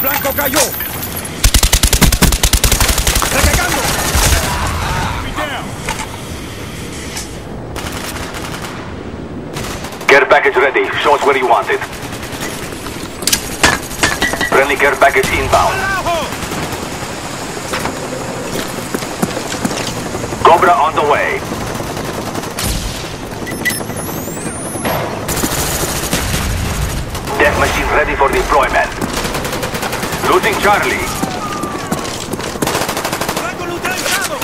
¡Blanco cayó! ¡Recargando! Care package ready. Show us where you want it. Friendly care package inbound. Cobra on the way. Death machine ready for deployment. Losing Charlie. ¡Blanco neutralizado!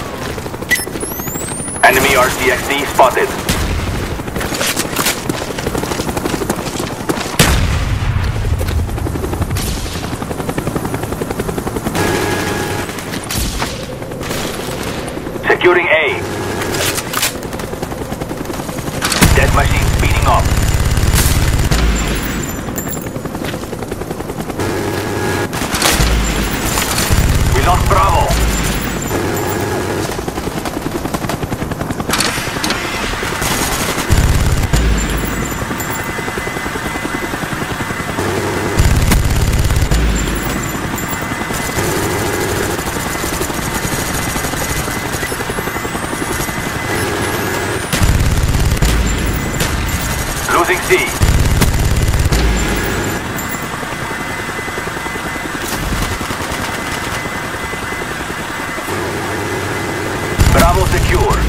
Enemy RCXD spotted. Securing A. Death machine speeding up. We lost Bravo. Losing C. Bravo secure.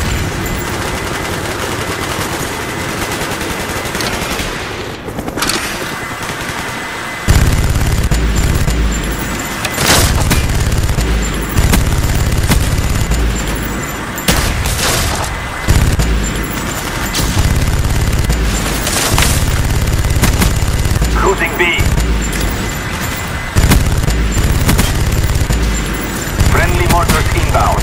Losing B. Friendly mortars inbound.